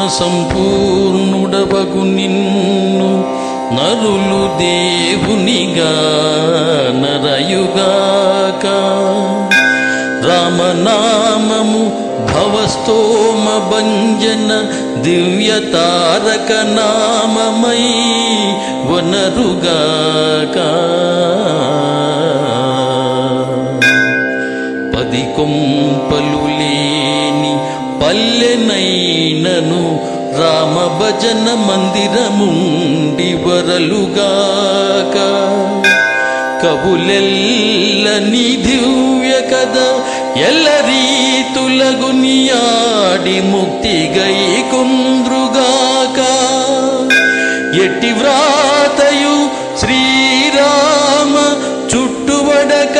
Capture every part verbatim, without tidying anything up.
సంపూర్ణుడవగు నిన్ను నరులు దేవునిగా నరయుగాక. రామనామము భవస్తోమ భంజన దివ్య తారక నామమై వనరుగాక. పది కొంపలు లేని పల్లెనైనను రామ భజన మందిరముండి వరలుగాక. కవులెల్ల నీ దివ్య కథ ఎల్ల రీతులగునియాడి ముక్తిగై కుంద్రుగాక. ఎట్టి వ్రాతయు శ్రీరామ చుట్టువడక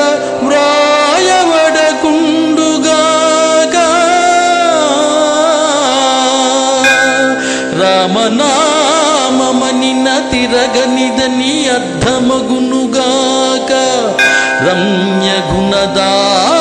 వ్రాయవడకుండుగాక. రామనామమనిన తిరగనిదని అర్థమగునుగాక. రమ్య గుణదా